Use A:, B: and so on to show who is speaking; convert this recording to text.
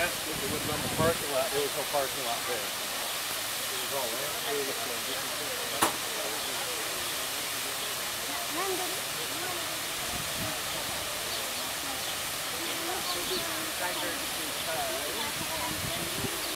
A: asked if it would run the parking lot. There was no parking lot there. It was all landscaped.